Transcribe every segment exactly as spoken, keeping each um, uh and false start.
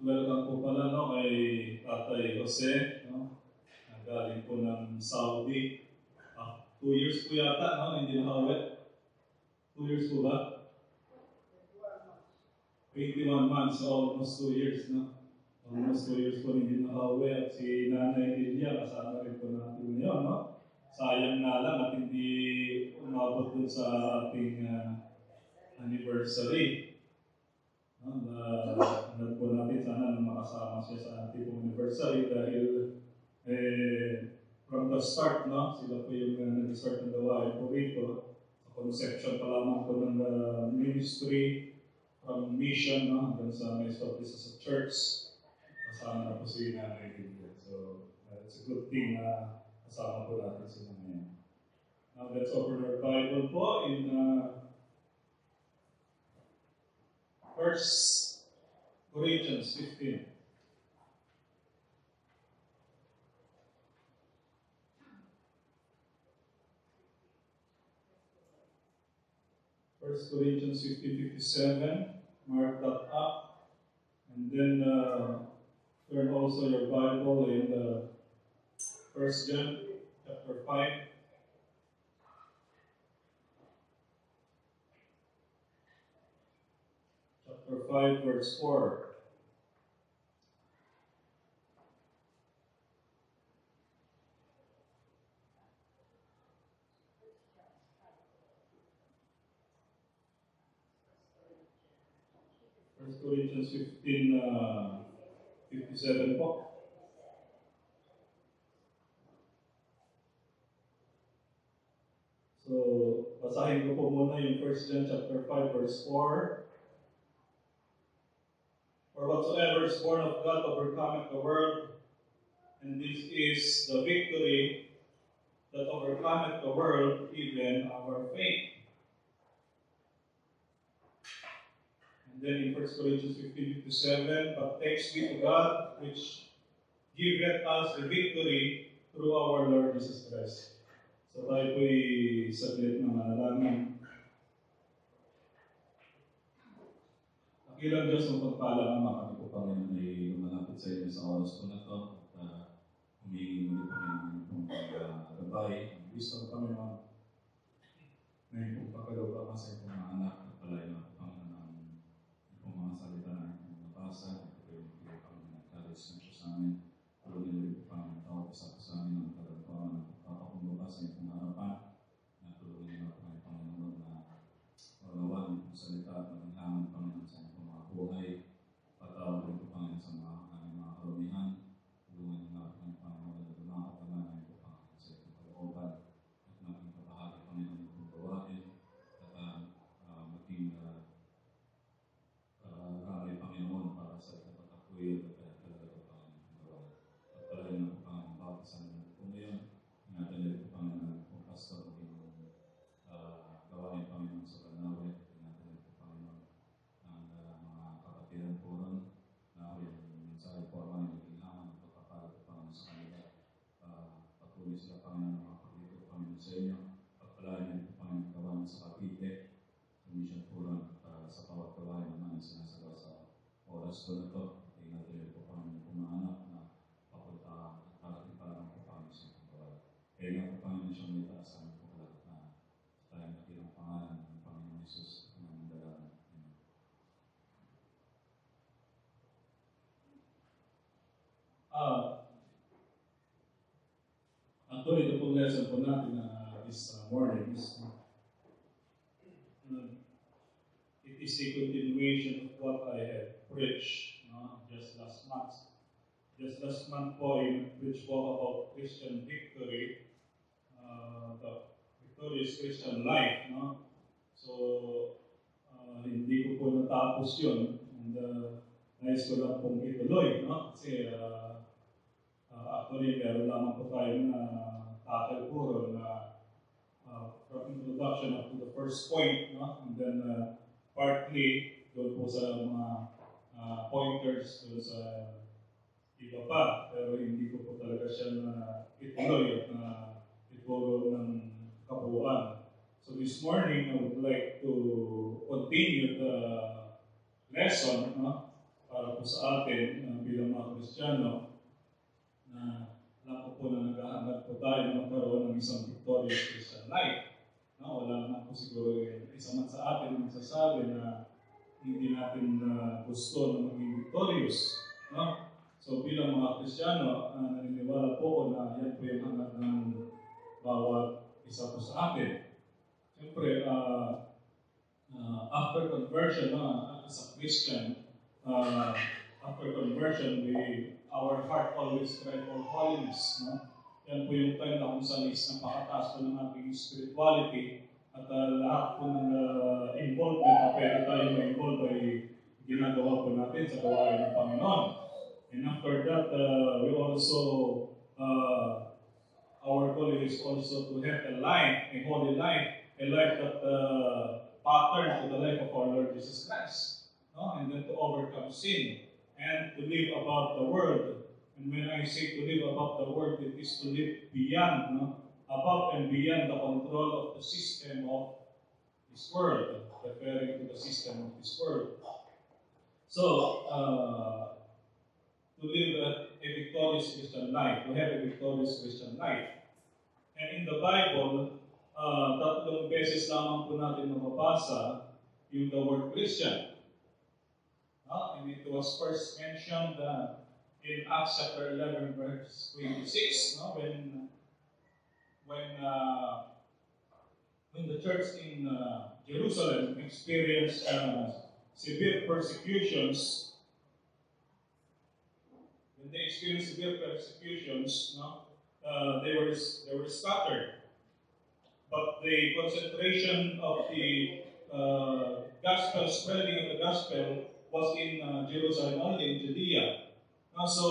welcome po pala no, kay Tatay Jose, no? Galing po ng Saudi. Ah, two years po yata, no? Hindi nakauwi. Two years po ba? twenty-one months, so almost two years, no? Almost two years po hindi nakauwi. At si Nanay Lilia, kasama rin po natin ngayon, no? Sayang na lang at hindi umabot dun sa ating uh, anniversary. No? Ano po natin sana na makasama siya sa ating anniversary dahil eh, from the start, no? Sila po yung uh, nag-start ng gawain po rito. Sa conception pa lamang po ng uh, ministry, from mission, no? Hanggang sa may stopis sa church. Kasama na po si Nanay Lilia. So, uh, it's a good thing na uh, kasama po natin sila ngayon. Now, let's open our Bible po in uh, First Corinthians fifteen. First Corinthians fifteen fifty-seven. Mark that up, and then uh, turn also your Bible in the First John chapter five. Chapter five, verse four. First Corinthians fifteen, uh, fifty-seven po. So, basahin ko po muna yung First John chapter five, verse four. For whatsoever is born of God overcometh the world, and this is the victory that overcometh the world, even our faith. And then in First Corinthians fifteen fifty-seven, but thanks be to God, which giveth us the victory through our Lord Jesus Christ. So tayo po'y saglit na manalangin. Ilang Diyos ang pagpala naman kami po Panginoon ay lumalapit sa inyo sa oras po na ito at uh, humingi muli Panginoon pong paggabay, ang wisdom Panginoon. Ngayon pong pagkaloob ka sa itong mga anak at palayo ng Panginoon ang itong mga salita na itong nabasa at ito yung mga Panginoon na karis na siya sa amin. Tulungan ulit po Panginoon tawag isa po sa amin ang kalagpawan ng pagpapakumbuka sa itong harapan na tulungan nila po ng Panginoon na walawan ang salita at maghangan Panginoon sa buhay, patawag rin po Panginoon sa mga aming mga karumihan, tulungan niyo natin ang Panginoon na lumakatanan po Panginoon sa itong kalooban at maging kabahagi Panginoon itong gawain at uh, uh, maging uh, uh, ramay Panginoon para sa kapatakuya at kaya talaga po Panginoon itong gawain. At palayan na po Panginoon bakit sa naman po ngayon, ingatan niyo po Panginoon po pastor maging uh, gawain Panginoon sa Banawe. Yan po ron na yung mensahe po ang maging naman ng pagpapalit po Panginoon sa kanila. Uh, patuloy sila Panginoon na makapaglikod po Panginoon sa inyo. Pagpalain niyo po Panginoon gawain sa Cavite. Mission po ron uh, sa bawat gawain naman sinasagawa sa oras ko na ito. Ingatan niyo po Panginoon po mga anak na papunta at parating pa naman po Panginoon sa itong gawain. Kaya nga po Panginoon siyang may taas namin po lahat na tayo nakilang pangalan ng Panginoon Jesus ng dalang. Ah, actually, ito pong lesson po natin na uh, this uh, morning is uh, it is a continuation of what I have preached no? just last month. Just last month po, I preached po about Christian victory, uh, the victorious Christian life. No? So, uh, hindi ko po natapos yun. And uh, nais ko lang pong ituloy. No? Kasi, uh, Uh, actually, meron lamang po tayo na tackle puro na uh, from introduction up to the first point, no? And then uh, partly doon po sa mga uh, pointers doon sa iba pa, pero hindi ko po talaga siya na ituloy at na ituro ng kabuuan. So this morning, I would like to continue the lesson, no? para po sa atin uh, bilang mga Kristiyano na alam ko po na naghahanap po tayo na magkaroon ng isang victorious Christian life. No, wala naman po siguro yung isa man sa atin ang magsasabi na hindi natin uh, gusto na maging victorious. No? So bilang mga Kristiyano, uh, naniniwala po ko na yan po yung hanap ng bawat isa po sa atin. Siyempre, uh, uh, after conversion, uh, as a Christian, uh, after conversion, we, our heart always cries for holiness. No? Yan po yung time na kung saan is napakataas po ng ating spirituality at uh, lahat po ng uh, involvement na pwede tayo ma-involve ay ginagawa po natin sa gawain ng Panginoon. And after that, uh, we also, uh, our goal is also to have a life, a holy life, a life that uh, patterns to the life of our Lord Jesus Christ. No? And then to overcome sin and to live above the world. And when I say to live above the world, it is to live beyond, no? Above and beyond the control of the system of this world, referring to the system of this world. So, uh, to live a, a victorious Christian life, to have a victorious Christian life. And in the Bible, uh, tatlong beses lamang po natin mababasa yung the word Christian. Uh, and it was first mentioned uh, in Acts chapter eleven, verse twenty-six, no? when when uh, when the church in uh, Jerusalem experienced uh, severe persecutions. When they experienced severe persecutions, no, uh, they were they were scattered. But the concentration of the uh, gospel, spreading of the gospel, was in uh, Jerusalem only, in Judea. Now, so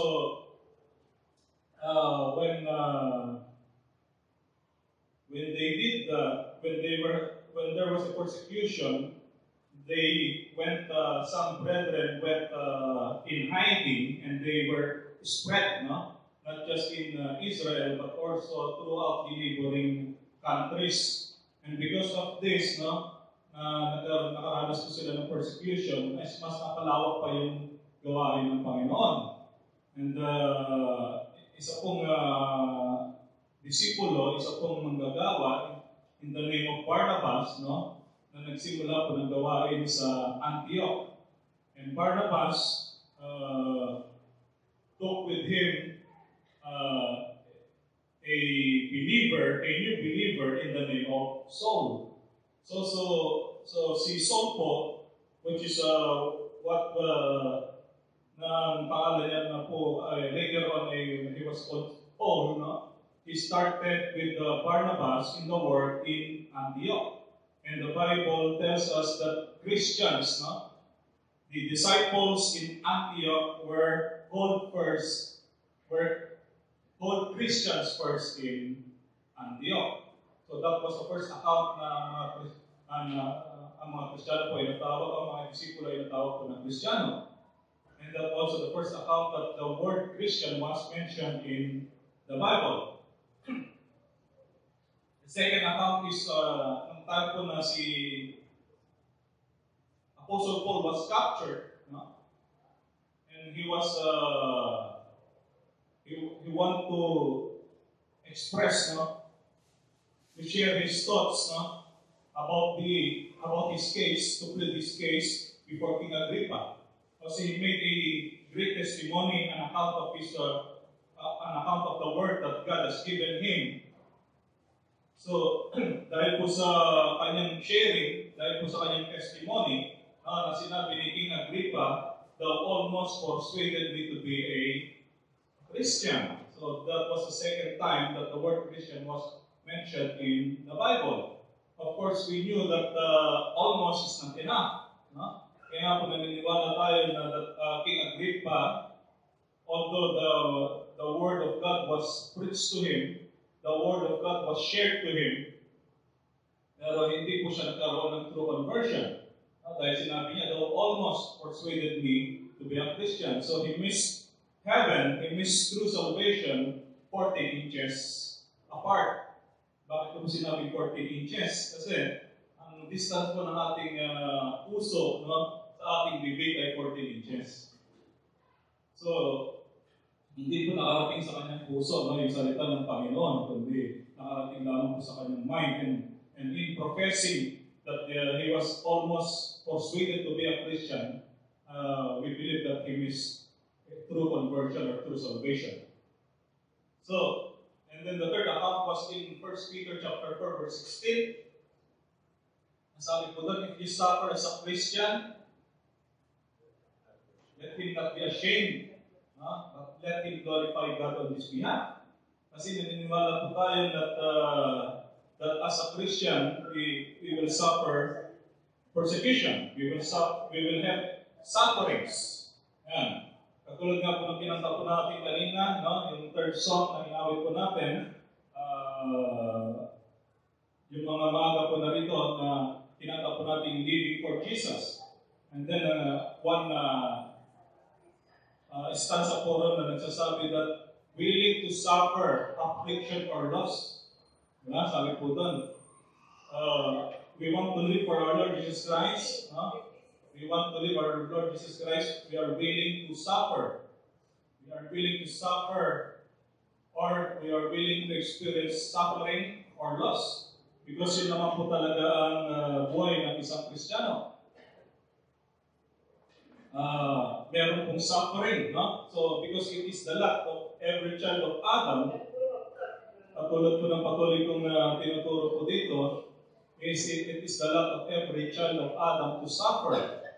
uh, when uh, when they did uh, when they were when there was a persecution, they went. Uh, some brethren went uh, in hiding, and they were spread, no, not just in uh, Israel but also throughout the neighboring countries. And because of this, no, uh, nakaranas po sila ng persecution, mas mas napalawak pa yung gawain ng Panginoon. And uh, isa pong uh, disipulo, isa pong manggagawa in the name of Barnabas, no, na nagsimula po ng gawain sa Antioch. And Barnabas uh, took with him uh, a believer, a new believer in the name of Saul. So, so, so si Saul po, which is uh, what uh, na pangalan niya na po, uh, later on uh, he was called Paul, no? He started with uh, Barnabas in the work in Antioch. And the Bible tells us that Christians, no, the disciples in Antioch were called first, were called Christians first in Antioch. So that was the first account na mga ang, uh, ang mga Kristiyano po ay natawag, ang mga disipulo ay natawag po ng Kristiyano. And that also the first account that the word Christian was mentioned in the Bible. The second account is uh, nung time po na si Apostle Paul was captured, no? And he was uh, he, he want to express, no, to share his thoughts, no, about the about his case, to plead his case before King Agrippa. Because he made a great testimony, an account of his uh, uh, an account of the word that God has given him. So, dahil po sa kanyang sharing, dahil po sa kanyang testimony, uh, na sinabi ni King Agrippa, thou almost persuaded me to be a Christian. So, that was the second time that the word Christian was mentioned in the Bible. Of course, we knew that uh, almost is not enough. No? Kaya po naniniwala tayo na that, uh, King Agrippa, although the, the word of God was preached to him, the word of God was shared to him, pero hindi po siya nagkaroon ng true conversion. Uh, dahil sinabi niya, thou almost persuaded me to be a Christian. So he missed heaven, he missed true salvation fourteen inches apart. Bakit ko po sinabi fourteen inches? Kasi ang distance po ng ating uh, puso, no, sa ating bibig ay fourteen inches. So, hindi po nakarating sa kanyang puso, no, yung salita ng Panginoon, kundi nakarating lamang po sa kanyang mind. And, and in professing that uh, he was almost persuaded to be a Christian, uh, we believe that he missed true conversion or true salvation. So, and then the third account was in First Peter chapter four, verse sixteen. Sabi po doon, if you suffer as a Christian, let him not be ashamed, huh? But let him glorify God on his behalf. Kasi naniniwala po tayo that, uh, that as a Christian, we, we will suffer persecution. We will, suffer, we will have sufferings. Yan. Katulad nga po ng kinanta po natin kanina, no? Yung third song na inawit po natin, uh, yung mga maaga po narito na kinanta po natin living for Jesus. And then uh, one uh, uh, stanza po ron na nagsasabi that willing to suffer affliction or loss. Diba? Sabi po doon, uh, we want to live for our Lord Jesus Christ. Huh? We want to live our Lord Jesus Christ. We are willing to suffer. We are willing to suffer, or we are willing to experience suffering or loss. Because yun naman po talaga ang uh, buhay ng isang Kristiyano. Uh, meron pong suffering, no? So, because it is the lot of every child of Adam, patulad po ng patuloy kong uh, tinuturo po dito, is it, it is the lot of every child of Adam to suffer.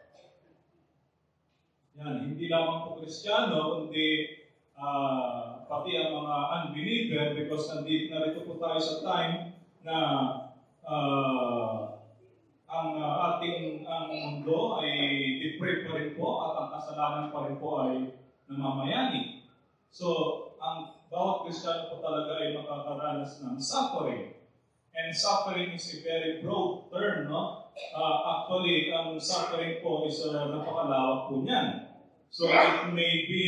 Yan, hindi lamang po Kristiyano, kundi uh, pati ang mga unbeliever, because nandito narito po tayo sa time na uh, ang uh, ating ang mundo ay depraved pa rin po at ang kasalanan pa rin po ay namamayani. So, ang bawat Kristiyano po talaga ay makakaranas ng suffering. And suffering is a very broad term, no? Uh, actually, ang suffering po is uh, napakalawak po niyan. So, it may be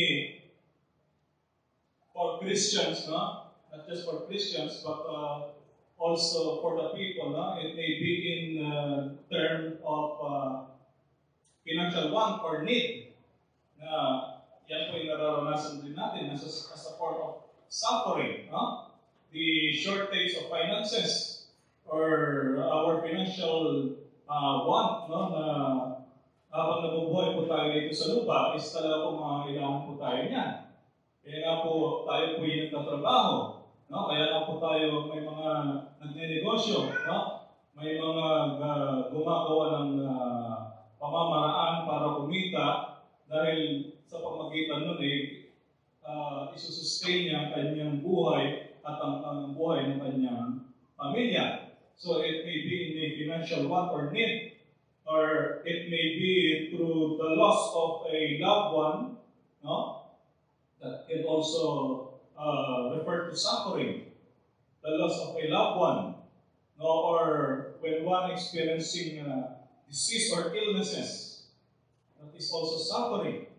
for Christians, no? Not just for Christians, but uh, also for the people, no? It may be in uh, term of uh, financial want or need. Na yan po yung nararanasan din natin as a, as a form of suffering, no? The shortage of finances or our financial uh, want, no? Na habang nabubuhay po tayo dito sa lupa, is talaga po mga kailangan po tayo niyan. Kaya nga po tayo po yung nagtatrabaho. No? Kaya nga po tayo may mga nagnenegosyo. No? May mga uh, gumagawa ng uh, pamamaraan para kumita dahil sa pamagitan nun eh, uh, isusustain niya ang kanyang buhay at ang, ang buhay ng kanyang pamilya. So it may be in a financial want or need, or it may be through the loss of a loved one, no? That can also uh, refer to suffering, the loss of a loved one, no? Or when one experiencing uh, disease or illnesses, that is also suffering.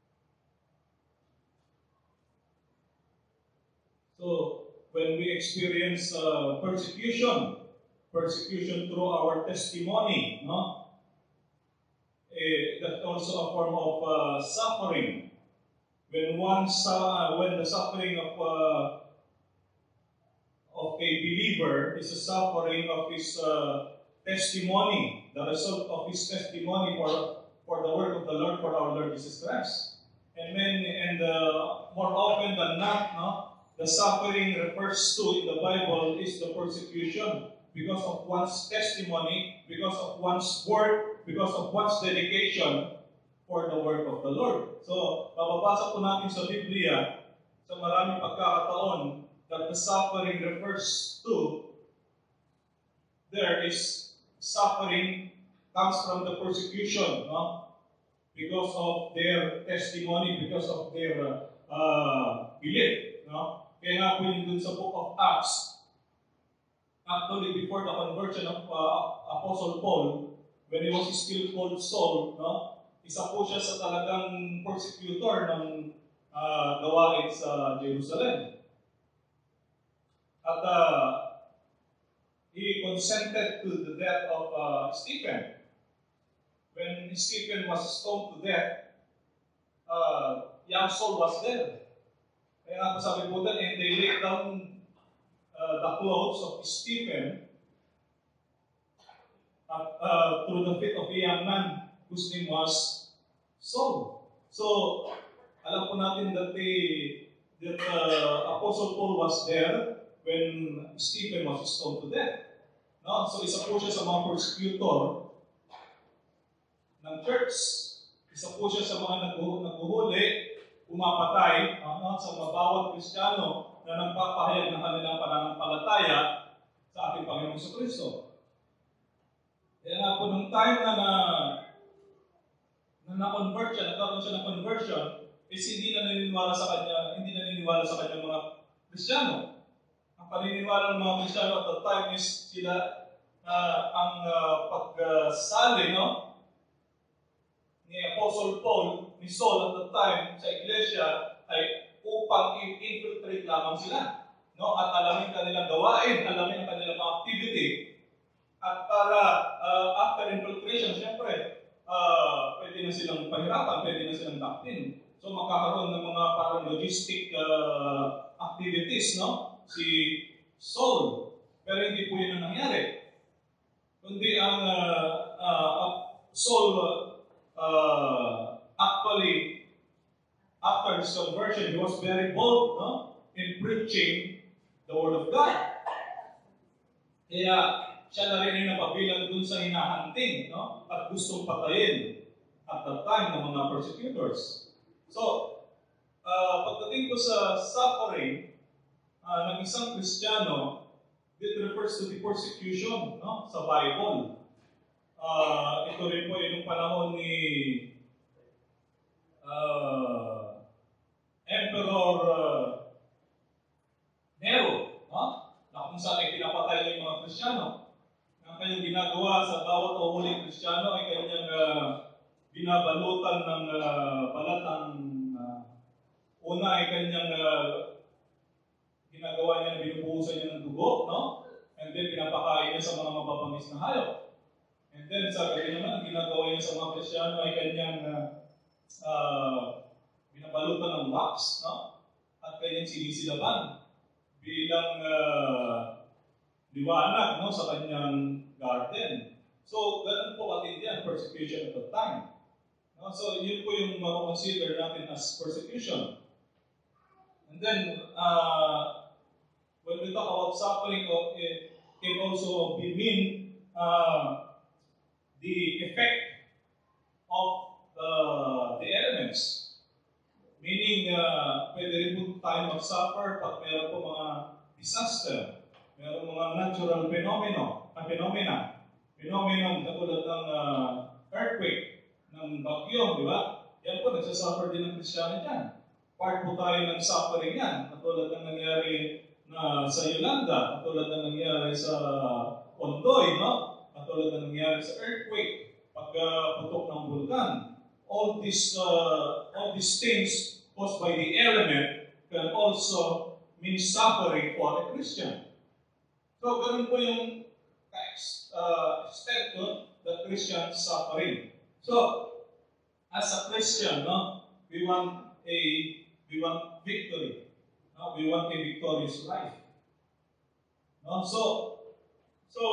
So when we experience uh, persecution, persecution through our testimony, no? Eh, that's also a form of uh, suffering. When one uh, when the suffering of uh, of a believer is a suffering of his uh, testimony, the result of his testimony for for the work of the Lord, for our Lord Jesus Christ. And when and uh, more often than not, no, the suffering refers to in the Bible is the persecution because of one's testimony, because of one's work, because of one's dedication for the work of the Lord. So, mababasa po natin sa Biblia, sa maraming pagkakataon, that the suffering refers to, there is suffering comes from the persecution, no? Because of their testimony, because of their uh, belief, no? Kaya nga po yun dun sa book of Acts, actually, before the conversion of uh, Apostle Paul, when he was still called Saul, no, isa po siya sa talagang persecutor ng uh, gawain sa Jerusalem. At uh, he consented to the death of uh, Stephen. When Stephen was stoned to death, uh, young Saul was there. Kaya nga po sabi po doon, and they laid down uh, the clothes of Stephen at, uh, through the feet of a young man whose name was Saul. So, alam po natin that, the, that uh, Apostle Paul was there when Stephen was stoned to death. No? So, isa po siya sa mga persecutor ng church. Isa po siya sa mga naghuhuli, umapatay uh, sa mga bawat Kristiyano na nagpapahayag ng kanilang pananampalataya sa ating Panginoong Kristo. Kaya nga po, nung time na na na na-convert siya, nagkaroon siya ng conversion, is hindi na naniniwala sa kanya, hindi na naniniwala sa kanya mga Kristiyano. Ang paniniwala ng mga Kristiyano at that time is sila uh, ang uh, pagsali, uh, no? Ni Apostle Paul, ni Saul at that time sa iglesia ay upang infiltrate lamang sila. No? At alamin kanilang gawain, alamin ang kanilang mga activity. At para uh, after infiltration, siyempre, uh, pwede na silang pahirapan, pwede na silang daktin. So makakaroon ng mga parang logistic uh, activities, no? Si Saul. Pero hindi po yun ang nangyari. Kundi ang uh, uh, Saul uh, actually, after his conversion, he was very bold, no? In preaching the Word of God. Kaya siya na rin ay napabilang dun sa hinahanting, no? At gustong patayin at that time ng mga persecutors. So, uh, pagdating ko sa suffering uh, ng isang Kristiyano, it refers to the persecution, no? Sa Bible. Uh, ito rin po yung panahon ni uh, Emperor uh, Nero, no? Na kung saan ay pinapatay ng mga Kristiyano. Ang kanyang ginagawa sa bawat uhuling Kristiyano ay kanyang uh, binabalutan ng uh, balatang uh, una ay kanyang uh, ginagawa niya na binubuhusan niya ng dugo, no? And then pinapakain niya sa mga mababangis na hayop. And then sa gabi naman, ang ginagawa niya sa mga Kristiyano ay kanyang uh, uh, binabalutan ng wax, no? At kanyang sinisilaban bilang uh, liwanag, no? Sa kanyang garden. So, ganun po katindi ang persecution at that time. No? So, yun po yung ma-consider natin as persecution. And then, uh, when we talk about suffering, it can also be mean uh, the effect of uh, the elements. Meaning, uh, pwede rin po tayo mag-suffer pag meron po mga disaster, meron mga natural phenomena, uh, phenomena, phenomenon katulad ng uh, earthquake, ng bagyo, di ba? Yan po, nagsasuffer din ng Kristiyano dyan. Part po tayo ng suffering yan, katulad ng nangyari na sa Yolanda, katulad ng nangyari sa Ondoy, no? Katulad ng nangyari sa earthquake, pagputok uh, ng bulkan. All these, uh, all these things caused by the element can also mean suffering for a Christian. So, ganun po yung uh, extent to the Christian suffering. So, as a Christian, no, we want a we want victory. No? We want a victorious life. No? So, so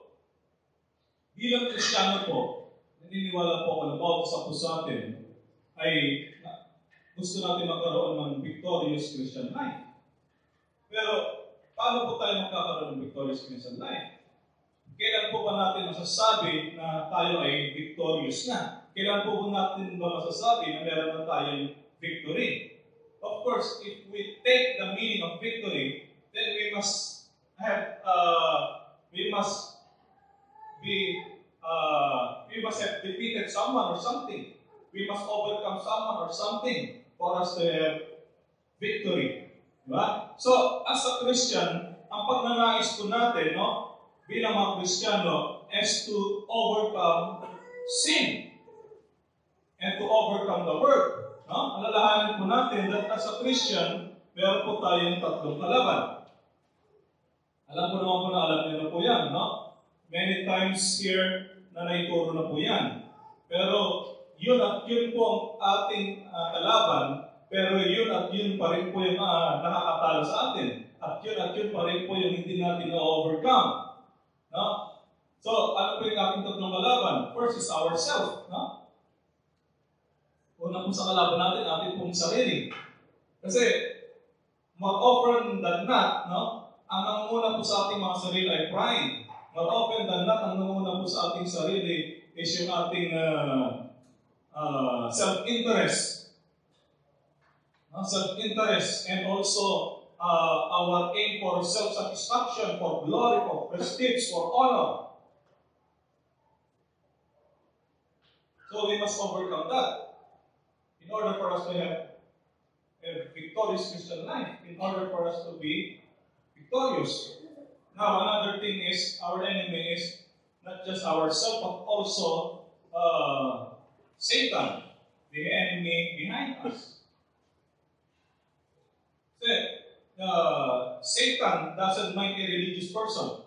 bilang Kristiyano po, naniniwala po ako na bawat isa po sa atin ay gusto natin magkaroon ng victorious Christian life. Pero, paano po tayo magkakaroon ng victorious Christian life? Kailan po ba natin masasabi na tayo ay victorious na? Kailan po ba natin ba masasabi na meron na tayong victory? Of course, if we take the meaning of victory, then we must have, uh, we must be, uh, we must have defeated someone or something. We must overcome someone or something for us to have victory. Diba? So, as a Christian, ang pagnanais po natin, no, bilang mga Kristiyano, is to overcome sin and to overcome the world. No? Alalahanin po natin that as a Christian, meron po tayong tatlong kalaban. Alam po naman po na alam niyo na po yan, no? Many times here na naituro na po yan. Pero yun at yun po ang ating uh, kalaban, pero yun at yun pa rin po yung uh, nakakatalo sa atin. At yun at yun pa rin po yung hindi natin na-overcome. No? So, ano po yung ating tatlong kalaban? First is ourselves. No? Una po sa kalaban natin, ating pong sarili. Kasi, more often than not, no? Ang nangunguna po sa ating mga sarili ay pride. More often than not, ang nangunguna po sa ating sarili is yung ating uh, uh, self-interest. No? Self-interest and also uh, our aim for self-satisfaction, for glory, for prestige, for honor. So we must overcome that in order for us to have a victorious Christian life, in order for us to be victorious. Now, another thing is, our enemy is not just ourselves, but also uh, Satan, the enemy behind us. So, uh, Satan doesn't mind a religious person.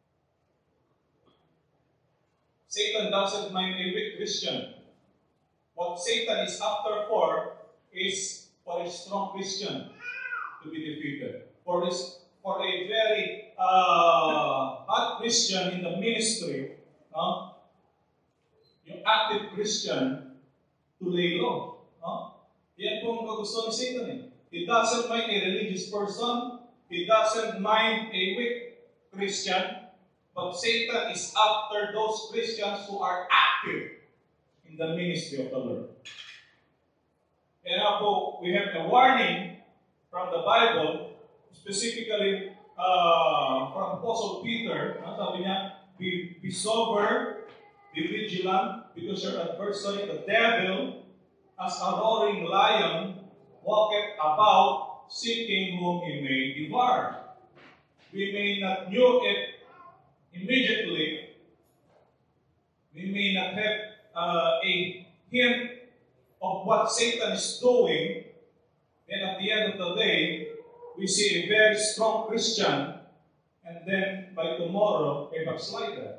Satan doesn't mind a weak Christian. What Satan is after for is for a strong Christian to be defeated. For, his, for a very uh, hot Christian in the ministry, no? Yung active Christian to lay low. No? Yan po ang kagusto ni Satan. Eh. He doesn't mind a religious person. He doesn't mind a weak Christian. But Satan is after those Christians who are active in the ministry of the Lord. Kaya na po, we have a warning from the Bible, specifically uh, from Apostle Peter. No? Sabi niya, be, be sober, be vigilant, because your adversary, the devil, as a roaring lion, walketh about, seeking whom he may devour. We may not know it immediately. We may not have uh, a hint of what Satan is doing. And at the end of the day, we see a very strong Christian, and then by tomorrow, a backslider.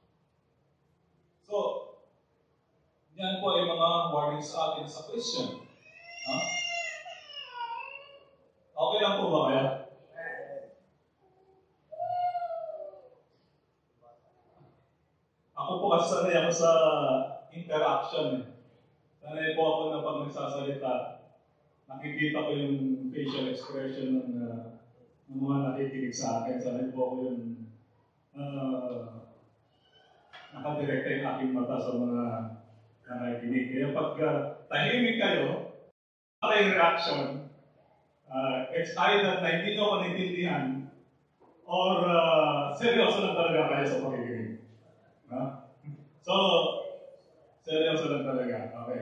So, yan po ay mga warnings sa atin sa Christian. Huh? Okay lang po ba kaya? Ako po kasi sanay ako sa interaction. Eh. Sanay po ako na pag nagsasalita, nakikita ko yung facial expression ng, uh, ng mga nakikinig sa akin. Sanay po ako yung uh, nakadirekta yung aking mata sa mga nakikinig. Kaya pag uh, tahimik kayo, kayong reaction, uh, it's either na hindi nyo ako naintindihan or uh, seryoso lang talaga kayo sa pakikinig. Huh? So, seryoso lang talaga. Okay.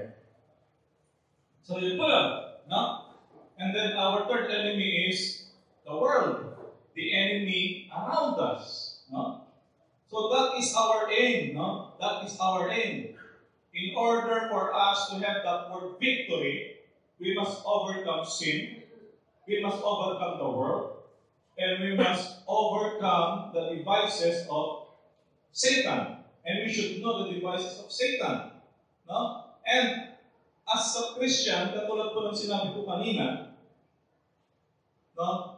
So, yun po lang. No? And then our third enemy is the world. The enemy around us. No? So, that is our aim. No? That is our aim. In order for us to have that word victory, we must overcome sin. We must overcome the world. And we must overcome the devices of Satan. And we should know the devices of Satan. No? And as a Christian, katulad po ng sinabi ko kanina, no?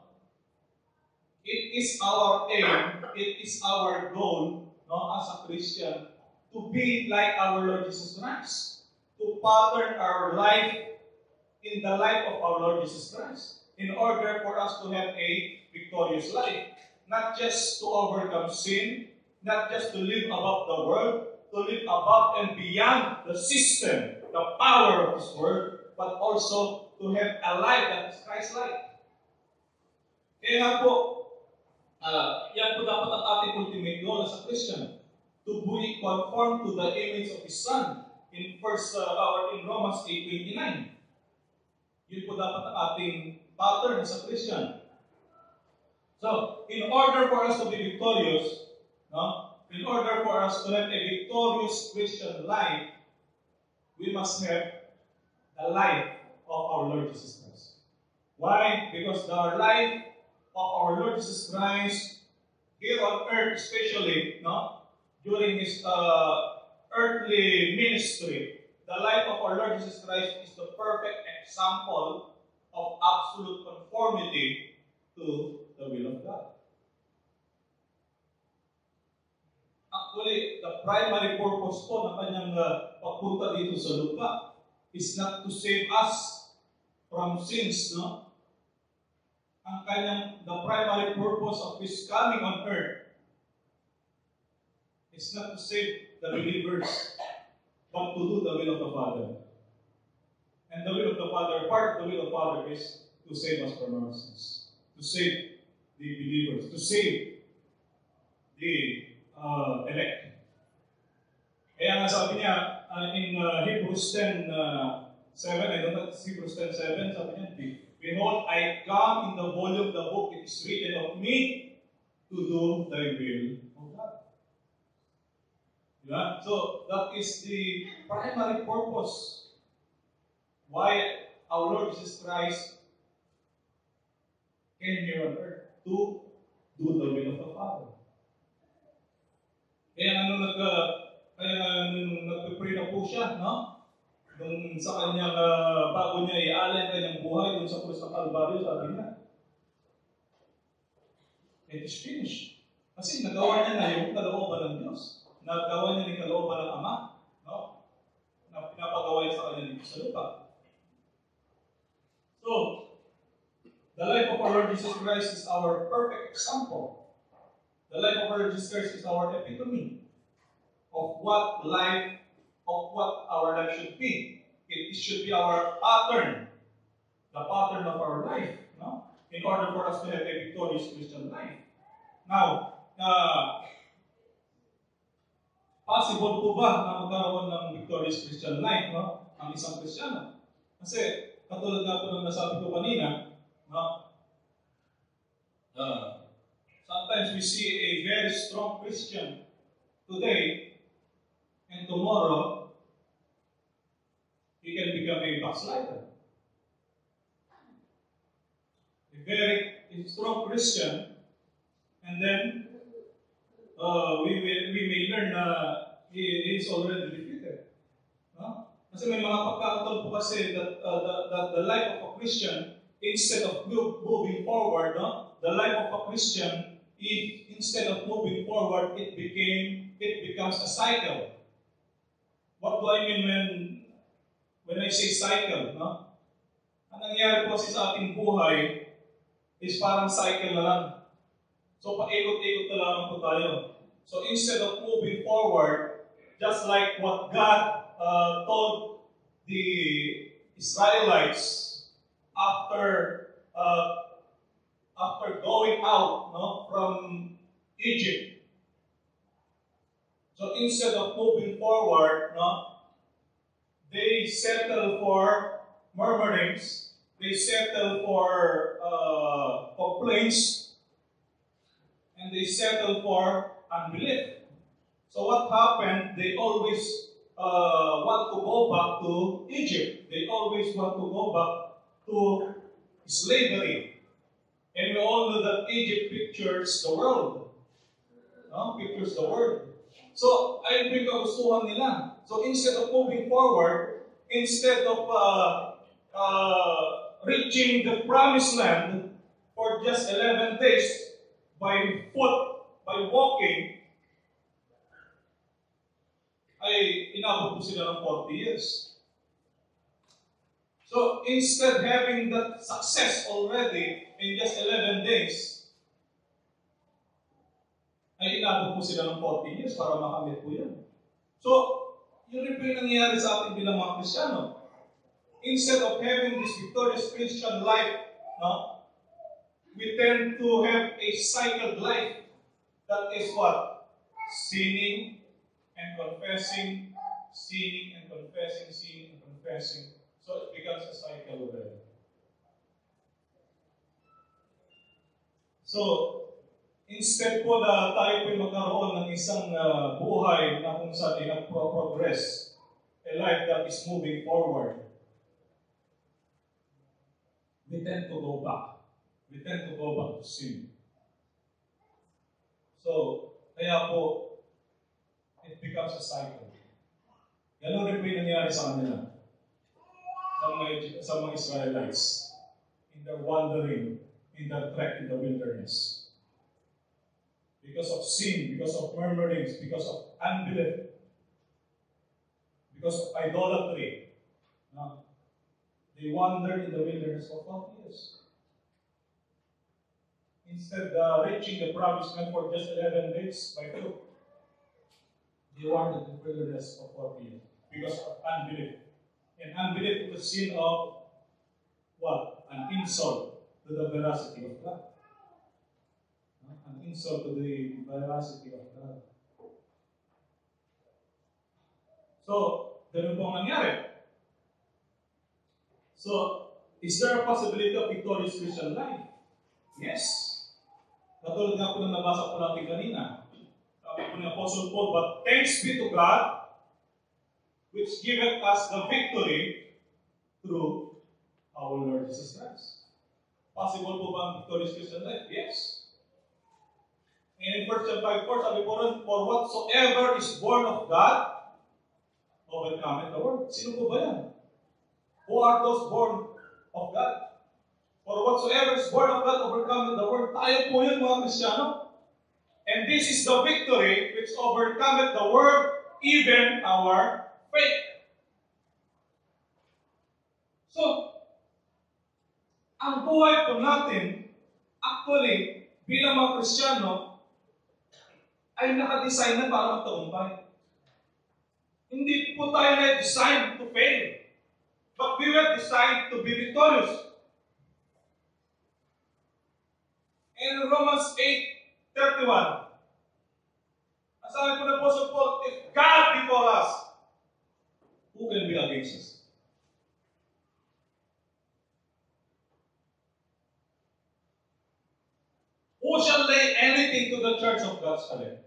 It is our aim, it is our goal, no, as a Christian, to be like our Lord Jesus Christ. To pattern our life in the life of our Lord Jesus Christ. In order for us to have a victorious life. Not just to overcome sin, not just to live above the world, to live above and beyond the system, the power of this world, but also to have a life that is Christ-like. Kaya nga po, uh, yan po dapat ang ating ultimate goal as a Christian, to be conformed to the image of His Son in first uh, or in Romans eight twenty-nine. Yun po dapat ang ating pattern as a Christian. So, in order for us to be victorious, no? In order for us to have a victorious Christian life, we must have the life of our Lord Jesus Christ. Why? Because the life of our Lord Jesus Christ, here on earth especially, no? During His uh, earthly ministry, the life of our Lord Jesus Christ is the perfect example of absolute conformity to the will of God. Actually, the primary purpose po ng kanyang uh, pagpunta dito sa lupa is not to save us from sins, no? Ang kanyang, the primary purpose of His coming on earth is not to save the believers, but to do the will of the Father. And the will of the Father, part of the will of the Father is to save us from our sins, to save the believers, to save the uh, elect. Kaya nga sabi niya, uh, in uh, Hebrews ten seven, I don't know, Hebrews ten seven, sabi niya, behold, I come in the volume of the book, it is written of me to do thy will, O God. Yeah? So, that is the primary purpose why our Lord Jesus Christ came here on earth, to do the will of the Father. Kaya ano nag, uh, kaya nung nagpipray na po siya, no? Nung sa kanyang, uh, bago niya ialay kanyang buhay, dun sa krus ng Kalbaryo, sabi niya, it is finished. Kasi nagawa niya na yung kalooban ng Diyos. Nagawa niya yung kalooban ng Ama, no? Na pinapagawa niya sa kanya dito sa lupa. So, the life of our Lord Jesus Christ is our perfect example. The life of our Lord Jesus Christ is our epitome of what life, of what our life should be. It should be our pattern, the pattern of our life, no? In order for us to have a victorious Christian life. Now, uh, possible po ba na magkaroon ng victorious Christian life, no? Ang isang Kristiyano? Kasi, katulad nga po ng nasabi ko kanina, no? Uh, sometimes we see a very strong Christian today, and tomorrow, he can become a backslider. A very a strong Christian, and then uh, we, we, we may learn na uh, he, he is already defeated. No? Kasi may mga pagkakataon po kasi that, uh, that, that the life of a Christian, instead of move, moving forward, no? The life of a Christian, if instead of moving forward, it became, it becomes a cycle. What do I mean when when I say cycle, no? Ang nangyayari po kasi sa ating buhay is parang cycle na lang. So, paikot-ikot na lang po tayo. So, instead of moving forward, just like what God uh, told the Israelites after uh, after going out, no, from Egypt. So instead of moving forward, no, they settle for murmurings, they settle for uh, complaints, and they settle for unbelief. So what happened? They always uh, want to go back to Egypt. They always want to go back to slavery. And we all know that Egypt pictures the world. No? Pictures the world. So, ayun po yung kagustuhan nila. So, instead of moving forward, instead of uh, uh, reaching the promised land for just eleven days by foot, by walking, ay inabot po sila ng forty years. So, instead having that success already in just eleven days, ay inabot po sila ng forty years para makamit po yan. So, yun rin po yung nangyayari sa ating bilang mga Kristiyano. Instead of having this victorious Christian life, no, we tend to have a cycled life. That is what? Sinning and confessing, sinning and confessing, sinning and confessing. So it becomes a cycle already. So, instead po na tayo po magkaroon ng isang uh, buhay na kung saan ay nag-progress, a life that is moving forward, we tend to go back. We tend to go back to sin. So, kaya po, it becomes a cycle. Ganun rin po yung nangyari sa kanila, sa mga, sa mga Israelites. in their wandering, in their trek in the wilderness. Because of sin, because of murmurings, because of unbelief, because of idolatry. No? They wandered in the wilderness for forty years. Instead of uh, reaching the promised land for just eleven days by foot, they wandered in the wilderness for forty years because of unbelief. And unbelief is the sin of what? An insult to the veracity of God. An insult to the veracity of God. So, ganun po ang nangyari. So, is there a possibility of victorious Christian life? Yes. Katulad nga po na nabasa po natin kanina. Sabi po ni Apostle Paul, but thanks be to God, which giveth us the victory through our Lord Jesus Christ. Possible po ba ang victorious Christian life? Yes. And in First John five four, sabi po rin, for whatsoever is born of God, overcometh the world. Sino po ba yan? Who are those born of God? For whatsoever is born of God, overcometh the world. Tayo po yun, mga Kristiyano. And this is the victory which overcometh the world, even our faith. So, ang buhay po natin, actually, bilang mga Kristiyano, ay nakadesign na para magtagumpay. Hindi po tayo na-design to fail. But we were designed to be victorious. In Romans eight thirty-one, sabi po ng Apostle Paul, if God be for us, who can be against us? Who shall lay anything to the church of God's elect?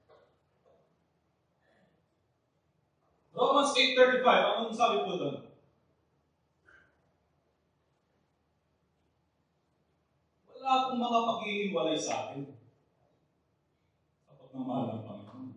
Romans eight thirty-five, anong sabi po doon? Wala akong mga paghihiwalay sa atin sa pagmamahal ng Panginoon.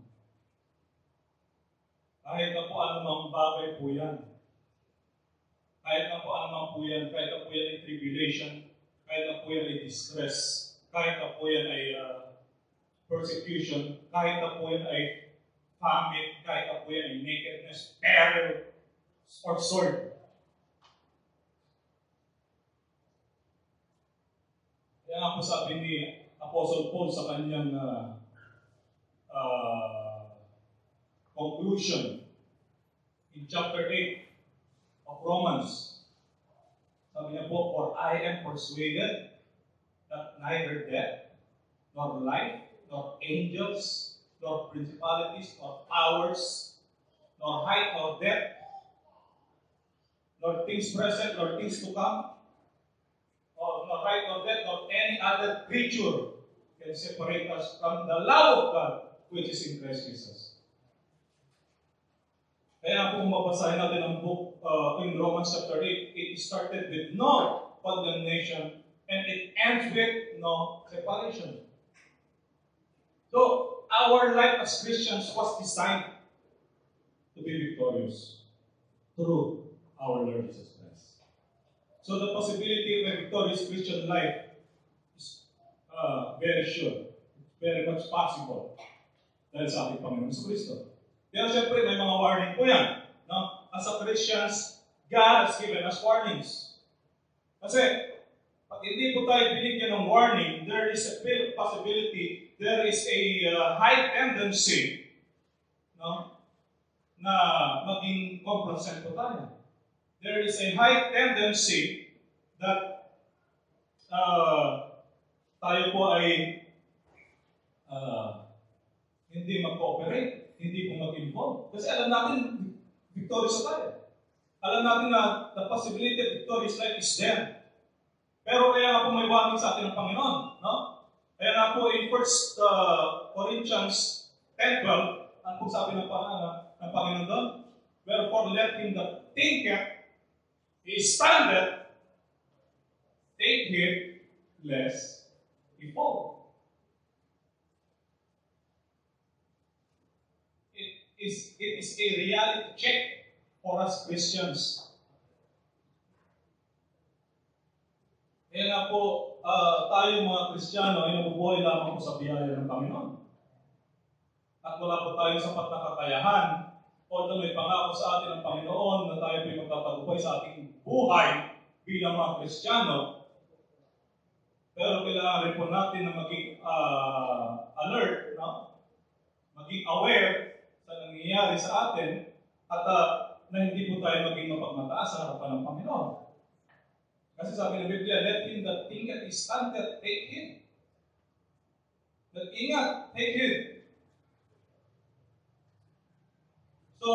Kahit na po anumang bagay po yan. Kahit na po anumang po yan, kahit na po yan ay tribulation, kahit na po yan ay distress, kahit na po yan ay uh, persecution, kahit na po yan ay famine, kahit na po yan ay nakedness, peril, or sword. Kaya nga po sabi ni Apostle Paul sa kanyang uh, uh, conclusion in chapter eight of Romans. Sabi niya po, for I am persuaded that neither death, nor life, nor angels, nor principalities, nor powers, nor height, nor depth, nor things present, nor things to come, or nor height, nor depth, nor any other creature can separate us from the love of God which is in Christ Jesus. Kaya kung mabasahin natin ang book uh, in Romans chapter eight, it started with no condemnation and it ends with no separation. So, our life as Christians was designed to be victorious through our Lord Jesus Christ. So, the possibility of a victorious Christian life is uh, very sure. It's very much possible dahil sa ating Panginoon sa Kristo. Pero siyempre, may mga warning po yan. No? As a Christians, God has given us warnings. Kasi, pag hindi po tayo binigyan ng warning, there is a possibility, there is a uh, high tendency no, na maging complacent po tayo. There is a high tendency that uh, tayo po ay uh, hindi mag-cooperate, hindi po mag-involve. Kasi alam natin, victorious tayo. Alam natin na the possibility of victorious life is there. Pero kaya nga po may warning sa atin ng Panginoon. No? Kaya nga po in First uh, Corinthians ten twelve, ang po sabi ng, uh, ng Panginoon doon, wherefore let him that thinketh he standeth, take heed lest he fall. It is, it is a reality check for us Christians. Kaya nga po, uh, tayo mga Kristiyano ay nabubuhay lamang po sa biyaya ng Panginoon. At wala po tayong sapat na kakayahan, although may pangako sa atin ng Panginoon na tayo po'y magtatagumpay sa ating buhay bilang mga Kristiyano. Pero kailangan rin po natin na maging uh, alert, no? Maging aware sa nangyayari sa atin at uh, na hindi po tayo maging mapagmataas sa harapan ng Panginoon. Kasi sabi ng Biblia, let him that thinketh he standeth, take him. Nag-ingat, take him. So,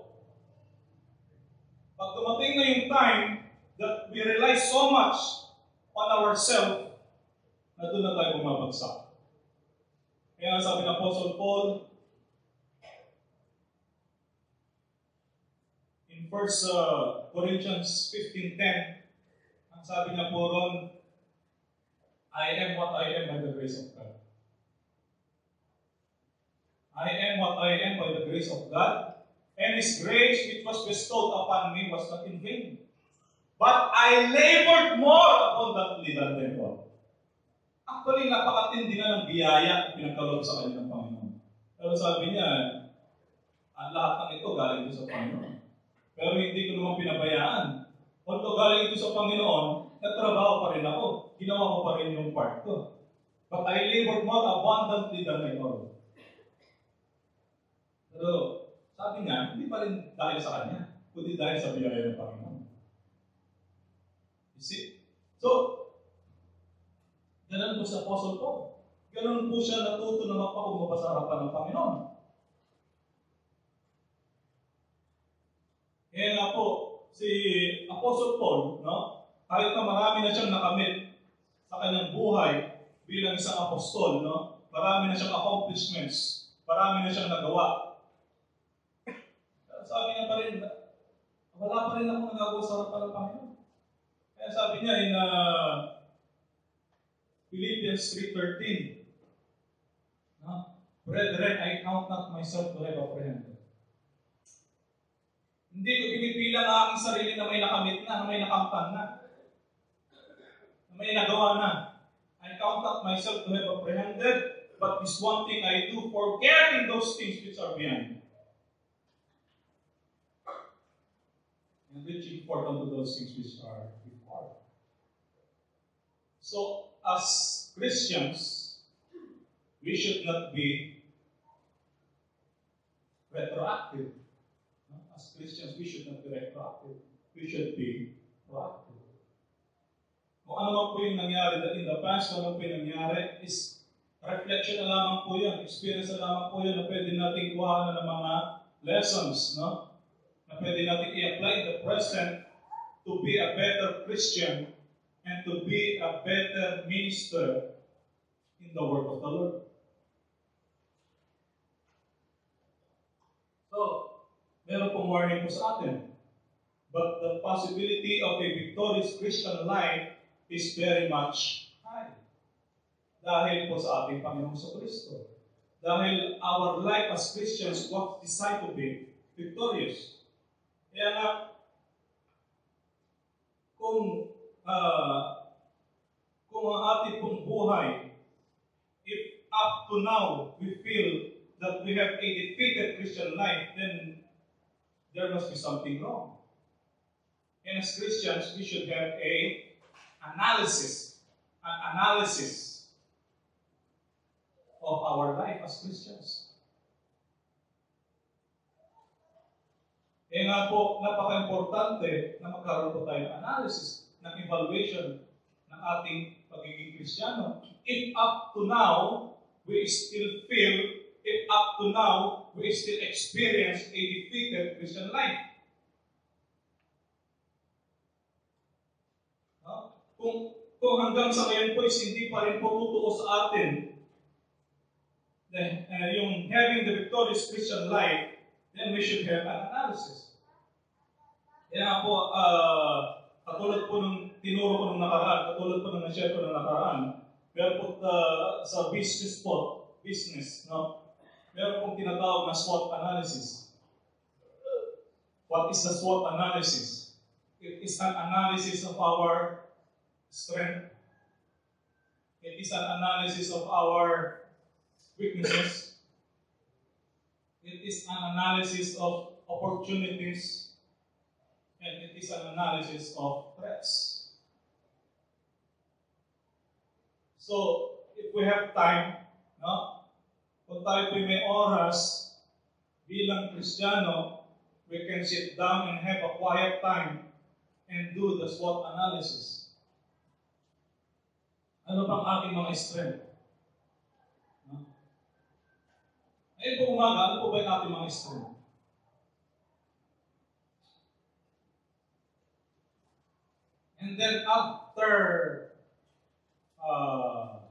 pag dumating na yung time that we rely so much on ourselves, na doon na tayo bumabagsak. Kaya sabi ng Apostle Paul, in First uh, Corinthians fifteen ten, ang sabi niya po ron, I am what I am by the grace of God. I am what I am by the grace of God, and His grace which was bestowed upon me was not in vain. But I labored more abundantly than them all. Actually, napakatindi na ng biyaya at pinagkaloob sa kanya ng Panginoon. Pero sabi niya, ang lahat ng ito galing ito sa Panginoon. Pero hindi ko naman pinabayaan. Although galing ito sa Panginoon, nagtrabaho pa rin ako. Ginawa ko pa rin yung part ko. But I labored more abundantly than I all. Pero sabi niya, hindi pa rin dahil sa kanya, kundi dahil sa biyaya ng Panginoon. You see? So, ganun po sa Apostle Paul. Ganun po siya natuto na magpakumbaba sa harapan ng Panginoon. Kaya nga po, si Apostle Paul, no? Kahit na marami na siyang nakamit sa kanyang buhay bilang isang apostol, no? Marami na siyang accomplishments, marami na siyang nagawa. Pero sabi niya pa rin, wala pa rin ako nagagawa sa harapan ng Panginoon. Kaya sabi niya in uh, Philippians three thirteen, no? Brethren, I count not myself to have apprehended. Hindi ko pinipilang ang aking sarili na may nakamit na, na may nakamtan na, na may nagawa na. I count not myself to have apprehended, but this one thing I do, forgetting those things which are behind, and reaching forth unto those things which are before. So, as Christians, we should not be retroactive. As Christians, we should not be retroactive. We should be proactive. Kung ano man po yung nangyari in the past, kung ano po yung nangyari, is reflection na lamang po yan, experience na lamang po yan na pwede natin kuha ng mga lessons, no? Na pwede natin i-apply in the present to be a better Christian and to be a better minister in the work of the Lord. So, meron pong warning po sa atin. But the possibility of a victorious Christian life is very much high. Dahil po sa ating Panginoong Kristo. Dahil our life as Christians was designed to be victorious. Kaya nga, kung uh, kung ang ating pong buhay, if up to now we feel that we have a defeated Christian life, then there must be something wrong. And as Christians, we should have a analysis, an analysis of our life as Christians. Kaya nga po, napaka-importante na magkaroon po tayo ng analysis, ng evaluation ng ating pagiging Kristiyano. If up to now, we still feel, if up to now, we still experience a defeated Christian life. No? Kung, kung hanggang sa ngayon po is hindi pa rin po tutuo sa atin the, uh, yung having the victorious Christian life, then we should have an analysis. Kaya po, uh, katulad po nung tinuro ko nung nakaraan, katulad po nung na-share ko nung nakaraan, meron po uh, sa business po, business, no? Meron pong tinatawag na SWOT analysis. What is the SWOT analysis? It is an analysis of our strength, It is an analysis of our weaknesses. It is an analysis of opportunities. And it is an analysis of threats. So, if we have time, no? Kung tayo po may oras, bilang Kristiyano, we can sit down and have a quiet time and do the SWOT analysis. Ano bang aking mga strength? No? Ngayon po umaga, ano po ba yung ating mga strength? And then after uh,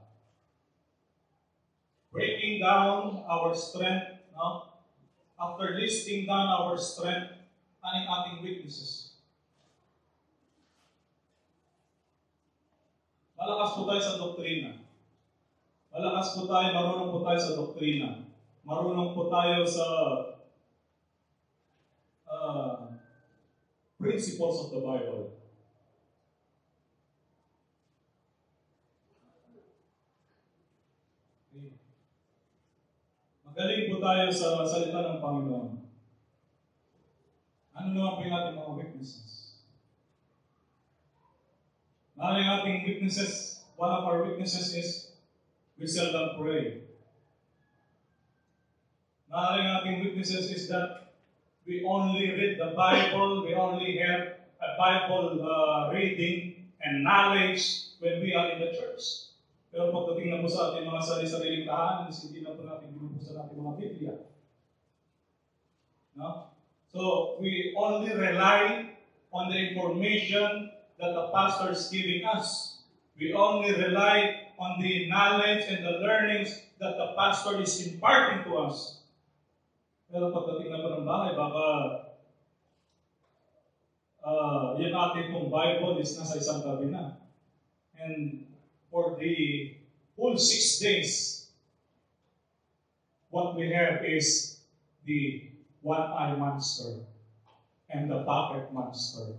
breaking down our strength, no? After listing down our strength, aning ating weaknesses. Malakas po tayo sa doktrina. Malakas po tayo, marunong po tayo sa doktrina. Marunong po tayo sa uh, principles of the Bible. Magaling po tayo sa salita ng Panginoon. Ano naman po yung ating mga weaknesses? Maraming ating weaknesses, one of our weaknesses is we seldom pray. Maraming ating weaknesses is that we only read the Bible, we only have a Bible uh, reading and knowledge when we are in the church. Pero pagdating na po sa ating mga sarili-sariling tahanan, hindi na po natin binubusan natin mga Biblia. No? So, we only rely on the information that the pastor is giving us. We only rely on the knowledge and the learnings that the pastor is imparting to us. Pero pagdating na po ng bahay, baka uh, yung ating pong Bible is nasa isang tabi na. And for the whole six days, what we have is the one-eye monster and the pocket monster.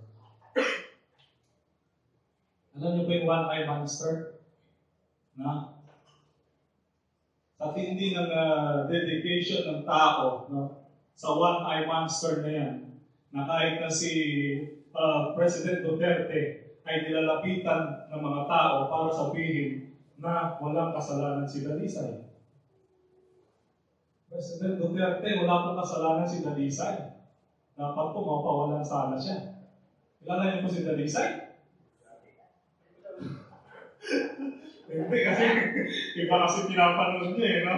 Alam niyo ba yung one-eye monster? Na? Sa tindi ng uh, dedication ng tao, no? Sa one-eye monster na yan, na kahit na si uh, President Duterte ay nilalapitan ng mga tao para sabihin na walang kasalanan si Dalisay. President Duterte, wala pong kasalanan si Dalisay. Dapat po mapawalan sana siya. Kilala niyo po si Dalisay? Hindi kasi, iba kasi pinapanood niya eh, no?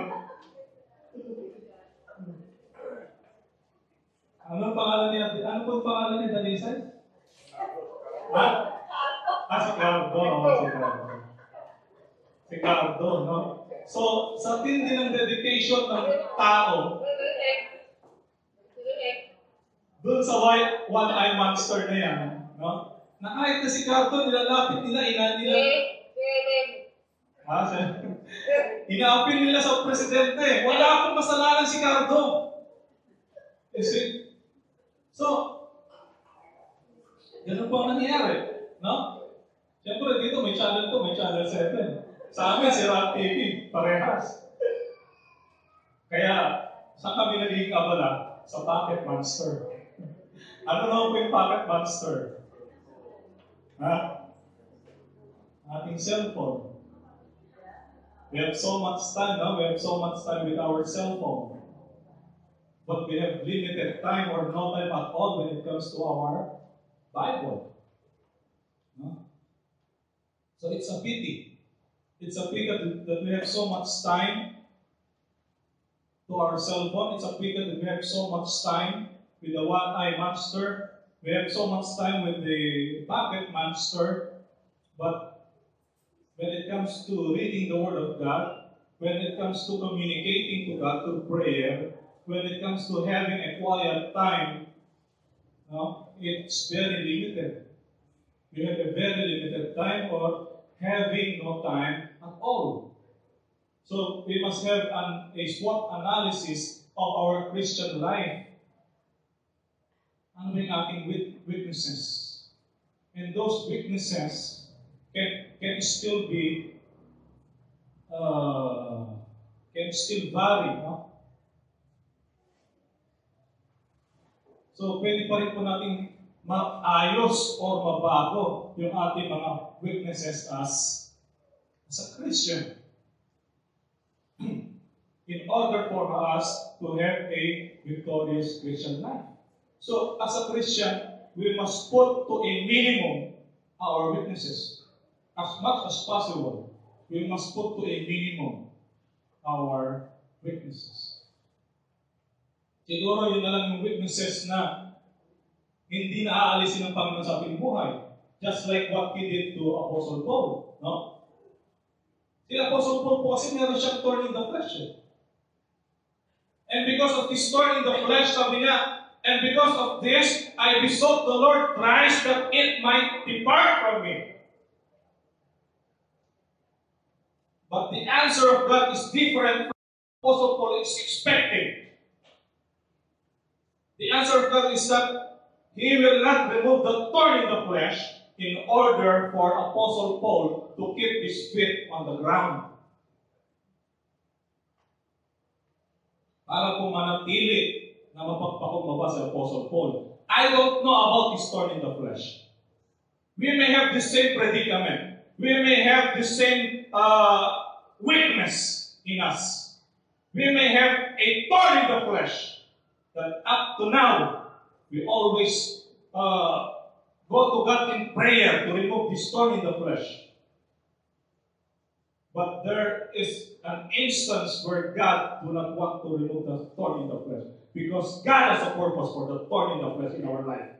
Anong pangalan niya? Ano po pangalan niya, Dalisay? Ha? Ah, si Cardo. Oh, si Cardo. Si Cardo, no? So, sa tindi ng dedication ng tao, doon sa one-eye monster na yan, no? Na kahit na si Cardo, nilalapit nila, ina nila. Ha? Inaapil nila sa presidente. Wala akong kasalanan si Cardo. You see? So, ganun po ang nangyayari. No? Siyempre, dito may channel to, may channel seven. Sa amin, si Rock T V, parehas. Kaya, saan kami nagiging abala? Sa pocket monster. Ano naman po yung pocket monster? Ha? Ating cellphone. We have so much time now, we have so much time with our cell phone. But we have limited time or no time at all when it comes to our Bible. No? So it's a pity. It's a pity that we have so much time to our cell phone. It's a pity that we have so much time with the one-eye monster. We have so much time with the pocket monster. But when it comes to reading the Word of God, when it comes to communicating to God through prayer, when it comes to having a quiet time, no, it's very limited. We have a very limited time or having no time at all. So we must have an, a SWOT analysis of our Christian life. Ano ba yung ating weaknesses? And those weaknesses can, can still be uh, can still vary, no? So, pwede pa rin po natin maayos or mabago yung ating mga weaknesses as, as a Christian. In order for us to have a victorious Christian life. So, as a Christian, we must put to a minimum our weaknesses. As much as possible, we must put to a minimum our weaknesses. Siguro yun na lang yung weaknesses na hindi na aalisin ng Panginoon sa ating buhay. Just like what He did to Apostle Paul. No? Si Apostle Paul po kasi meron siyang thorn in the flesh. Eh. And because of this thorn in the flesh, sabi niya, and because of this, I besought the Lord thrice that it might depart from me. But the answer of God is different from what Apostle Paul is expecting. The answer of God is that He will not remove the thorn in the flesh in order for Apostle Paul to keep his feet on the ground. Para po manatili na mapagpakumbaba si Apostle Paul. I don't know about this thorn in the flesh. We may have the same predicament. We may have the same uh, weakness in us. We may have a thorn in the flesh that up to now, we always uh, go to God in prayer to remove this thorn in the flesh. But there is an instance where God do not want to remove the thorn in the flesh. Because God has a purpose for the thorn in the flesh in our life.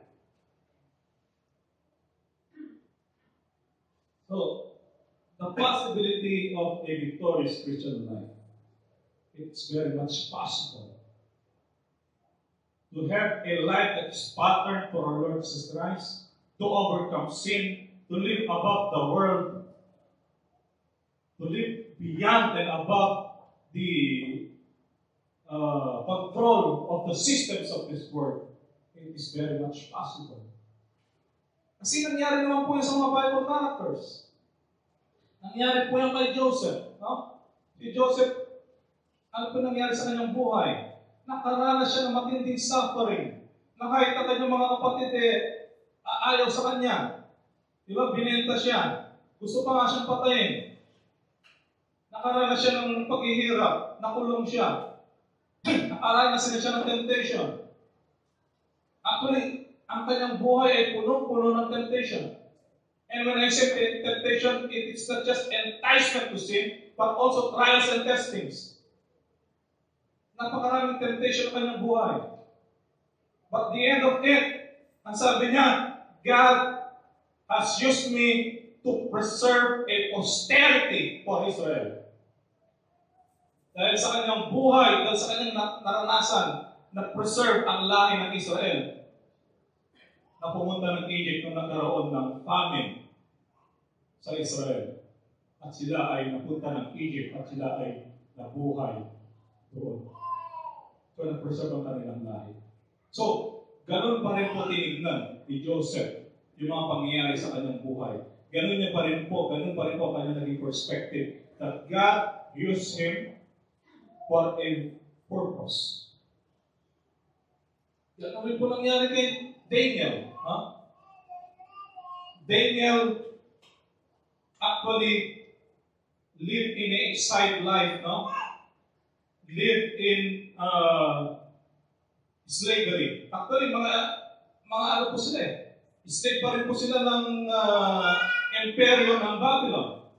So, the possibility of a victorious Christian life, it's very much possible. To have a life that is patterned for our Lord Jesus Christ, to overcome sin, to live above the world, to live beyond and above the uh, control of the systems of this world, it is very much possible. Kasi nangyari naman po yung sa mga Bible characters. Nangyari po yung kay Joseph. No? Si Joseph, ano po nangyari sa kanyang buhay? Nakaranas siya ng matinding suffering. Na kahit na kanyang mga kapatid eh, ayaw sa kanya. Di ba? Binenta siya. Gusto pa nga siyang patayin. Nakaranas siya ng paghihirap. Nakulong siya. Nakaranas na siya ng temptation. Actually, ang kanyang buhay ay puno-puno ng temptation. And when I say temptation, it is not just enticement to sin, but also trials and testings. Napakaraming temptation ng kanyang buhay. But the end of it, ang sabi niya, God has used me to preserve a posterity for Israel. Dahil sa kanyang buhay, dahil sa kanyang naranasan, na-preserve ang lahi ng Israel. Na pumunta ng Egypt nung nagkaroon ng famine sa Israel. At sila ay napunta ng Egypt at sila ay nabuhay doon. So, na-preserve ang kanilang lahi. So, ganun pa rin po tinignan ni Joseph yung mga pangyayari sa kanyang buhay. Ganun niya pa rin po, ganun pa rin po kanyang naging perspective that God used him for a purpose. Ganun rin po nangyari kay Daniel. Huh? Daniel actually lived in an exiled life, no? Lived in uh, slavery. Actually, mga mga ano po sila eh. Slave pa rin po sila ng uh, imperyo ng Babylon.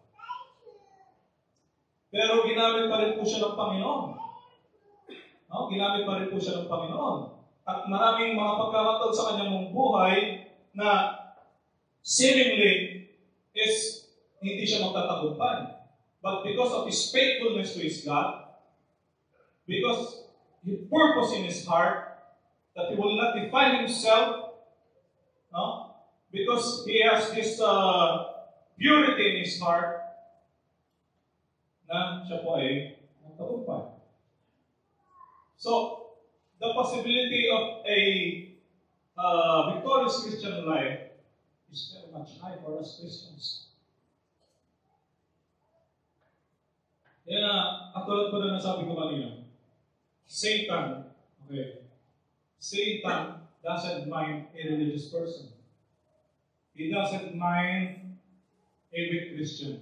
Pero ginamit pa rin po siya ng Panginoon. No? Ginamit pa rin po siya ng Panginoon. At maraming mga pagkakataon sa kanyang buhay na seemingly is hindi siya magtatagumpay. But because of his faithfulness to his God, because his purpose in his heart, that he will not define himself, no? Because he has this uh, purity in his heart, na siya po ay magtagumpay. So, the possibility of a uh, victorious Christian life is very much high for us Christians. Kaya nga, katulad pa rin nasabi ko kanina, Satan, okay, Satan doesn't mind a religious person. He doesn't mind a weak Christian.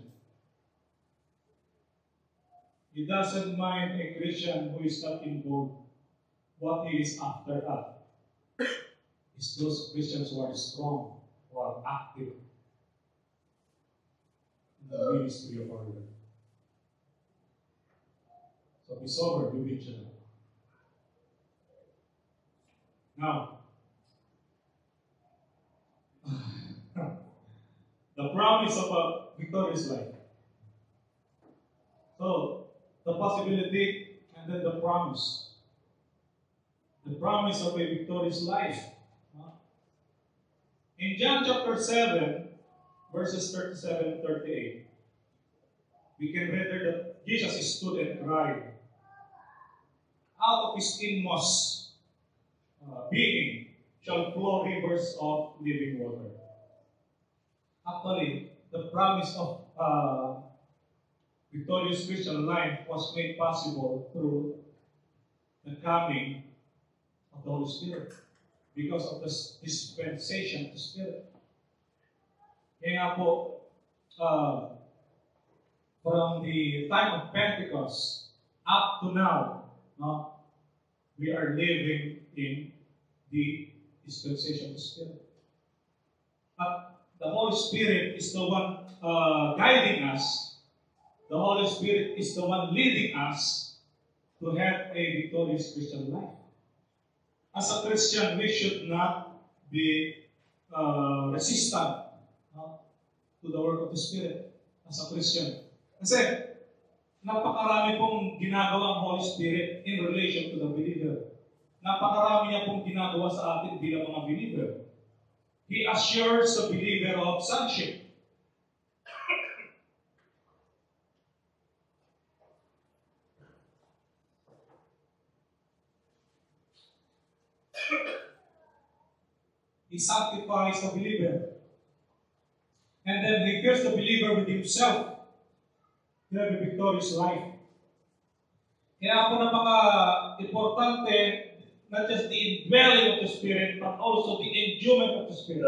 He doesn't mind a Christian who is not involved. What he is after at is those Christians who are strong, who are active in the ministry of our Lord. So be sober, be vigilant. Now, the promise of a victorious life. So, the possibility and then the promise. The promise of a victorious life. In John chapter seven, verses thirty-seven and thirty-eight, we can read there that Jesus stood and cried out of his inmost uh, being shall flow rivers of living water. Actually, the promise of uh, victorious Christian life was made possible through the coming of the Holy Spirit because of the dispensation of the Spirit. Kaya nga po, uh, from the time of Pentecost up to now, no, we are living in the dispensation of the Spirit. But the Holy Spirit is the one uh, guiding us. The Holy Spirit is the one leading us to have a victorious Christian life. As a Christian, we should not be uh, resistant uh, to the work of the Spirit as a Christian. Kasi, napakarami pong ginagawa ang Holy Spirit in relation to the believer. Napakarami niya pong ginagawa sa atin bilang mga believer. He assures the believer of sonship. He sanctifies the believer. And then he fills the believer with himself to have a victorious life. Kaya po napaka-importante not just the indwelling of the Spirit, but also the endowment of the Spirit.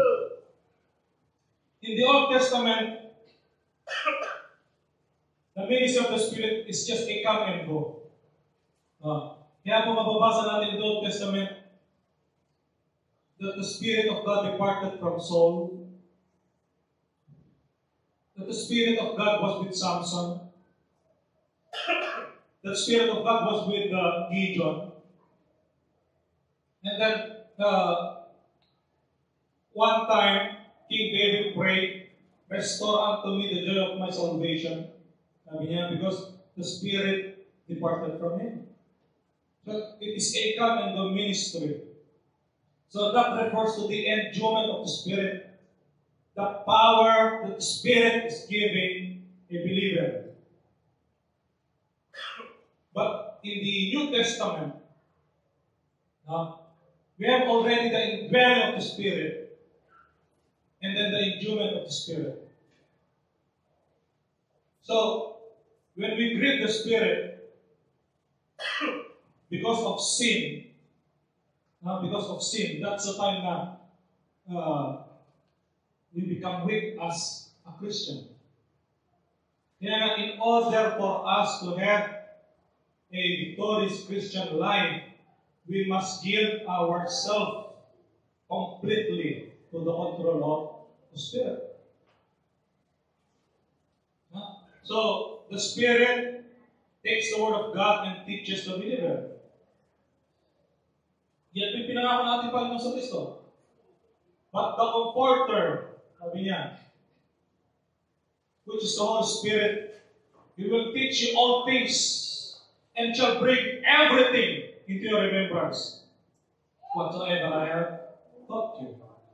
In the Old Testament, the ministry of the Spirit is just a come and go. Uh, kaya po mababasa natin in the Old Testament that the Spirit of God departed from Saul, that the Spirit of God was with Samson, that the Spirit of God was with uh, Gideon, and then uh, one time King David prayed, "Restore unto me the joy of my salvation." Sabi niya, because the Spirit departed from him. So it is a come and go ministry. So that refers to the endowment of the Spirit, the power that the Spirit is giving a believer. But in the New Testament, uh, we have already the indwelling of the Spirit and then the endowment of the Spirit. So, when we grieve the Spirit because of sin, Uh, because of sin, that's the time na uh, we become weak as a Christian. Kaya in order for us to have a victorious Christian life, we must give ourselves completely to the control of the Spirit. Huh? So, the Spirit takes the Word of God and teaches the believer. Yan yung pinangako natin Panginoon sa Kristo. But the Comforter, sabi niya, which is the Holy Spirit, He will teach you all things and shall bring everything into your remembrance, whatsoever I have taught you.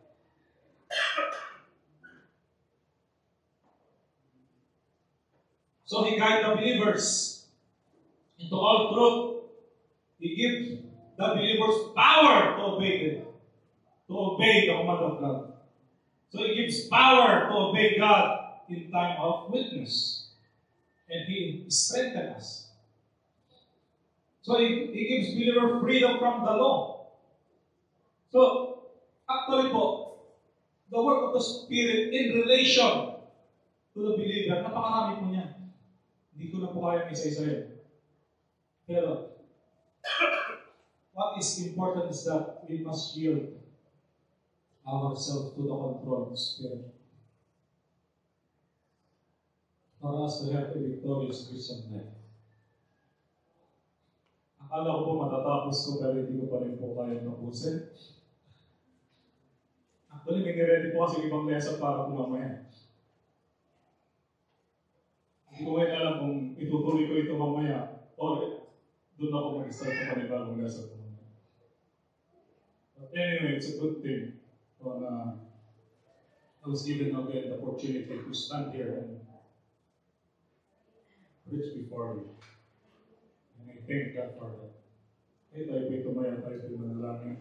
So He guides the believers into all truth. He gives the believers power to obey them, to obey the command of God. So it gives power to obey God in time of weakness. and He strengthens us. So He, he gives believer freedom from the law. So, actually po, the work of the Spirit in relation to the believer, napakarami po niya. Hindi ko na po kaya isa-isa yun. Pero, what is important is that we must yield ourselves to the control of the Spirit for us to have a victorious Christian life. Akala ko po matatapos ko pero hindi ko pa rin po kaya tapusin. Actually, may niready po kasi ibang lesson para po mamaya. Hindi ko ngayon alam kung itutuloy ko ito mamaya or doon ako mag-start sa panibagong lesson po mamaya. But anyway, it's a good thing when uh, I was given again the opportunity to stand here and preach before you. And I thank God for that. Kaya tayo po tumaya tayo po manalangin.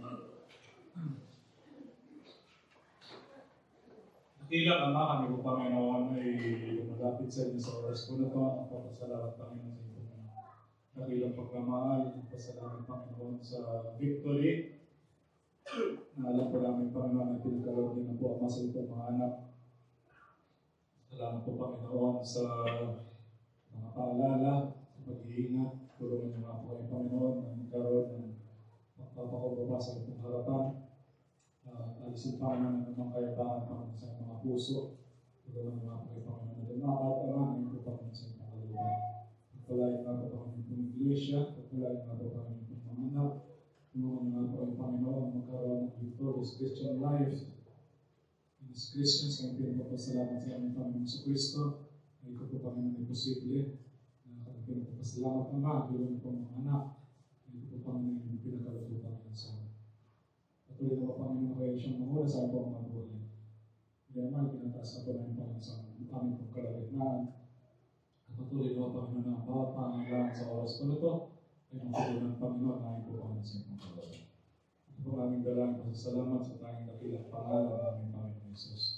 Nakilang ama kami po Panginoon ay lumagapit sa inyo sa oras po na ito. Ang papasalamat Panginoon sa inyo. Nakilang pagkamahal, pasalamat Panginoon sa victory. Na alam po namin Panginoon na pinagkaloob niyo na po Ama sa itong mga anak. Salamat po Panginoon sa mga paalala, sa pag-iingat. Tulungan niyo nga po kayo Panginoon na magkaroon ng pagpapakumbaba sa itong harapan. Uh, alisin Panginoon ng mga kayabangan Panginoon sa mga puso. Tulungan niyo nga po kayo Panginoon na lumakat ang po Panginoon sa itong kaluban. Pagpalain nga po Panginoon itong iglesia, pagpalain nga po Panginoon itong mga anak. Tulungan niyo nga po kayo Panginoon magkaroon ng victorious Christian life. And as Christians, ang pinagpapasalamat sa aming Panginoon sa Kristo. Ay ko po Panginoon ay posible. Pinagpapasalamat naman, bilang po mga anak. Ay ko po Panginoon yung pinagkaloob po Panginoon sa amin. Patuloy na po Panginoon kayo siyang mamula sa aking mga buhay. Kaya naman, pinataas na po na yung Panginoon sa aming pong kalagitnaan. At patuloy na po Panginoon na bawat pangailangan sa oras po na ito ay ang patuloy ng Panginoon na aking po Panginoon sa aking kalagitnaan. Ito po aming dalang pasasalamat sa tayong dakilang pangalan ng aming Panginoon Jesus.